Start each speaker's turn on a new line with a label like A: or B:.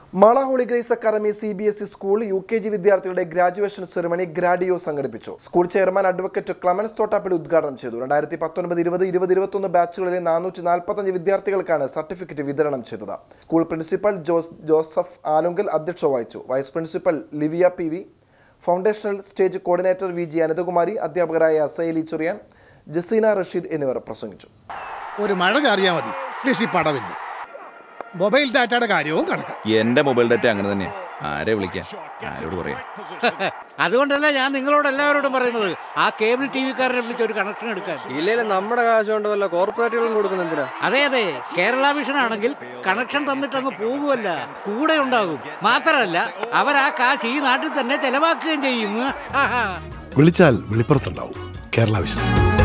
A: Mala Holy Grace Academy CBSE school UKG വിദ്യാർത്ഥികളുടെ graduation ceremony ഗ്രാഡിയോ സംഘടിപ്പിച്ചു. School chairman advocate Clemens Thottappally ഉദ്ഘാടനം ചെയ്തു. 2019-20 ബാച്ചുകളിലെ 445 വിദ്യാർത്ഥികൾക്കാണ് സർട്ടിഫിക്കറ്റ് വിതരണം ചെയ്തത്. സ്കൂൾ പ്രിൻസിപ്പൽ ജോസഫ് ആലുങ്കൽ അധ്യക്ഷത വഹിച്ചു. Vice principal Livia PV, foundational stage coordinator VG Ananthakumari, അധ്യാപകരായ സൈലി ചൊറിയാൻ, ജസീന റഷീദ് എന്നിവർ പ്രസംഗിച്ചു.
B: ഒരു മഴ ചാറിയാൽ മതി, കൃഷിപ്പാടമില്ല. മൊബൈൽ ഡാറ്റയുടെ കാര്യവും കണക്കാം.
C: എന്റെ മൊബൈൽ ഡാറ്റ അങ്ങനെ തന്നെയാ. ആരെ വിളിക്കാൻ, ആരോട് പറയാം?
D: അതുകൊണ്ടല്ല ഞാൻ നിങ്ങളോട് എല്ലാവരോടും പറയുന്നത്, ആ കേബിൾ TV-കാരനെ വിളിച്ച് ഒരു കണക്ഷൻ എടുക്കാൻ.
E: ഇല്ല, നമ്മുടെ കാശ് കൊണ്ട് വല്ല കോർപ്പറേറ്റുകളും കൊടുക്കുന്നെന്തിനാ?
D: അതെ, കേരള വിഷൻ ആണെങ്കിൽ കണക്ഷൻ തന്നിട്ടങ്ങ് പോകുമല്ല, കൂടെ ഉണ്ടാകും. മാത്രമല്ല അവർ ആ കാശ് ഈ നാട്ടിൽ തന്നെ ചെലവാക്കുകയും ചെയ്യും.
B: വിളിച്ചാൽ വെളിപ്പുറത്തുണ്ടാവും കേരള വിഷൻ.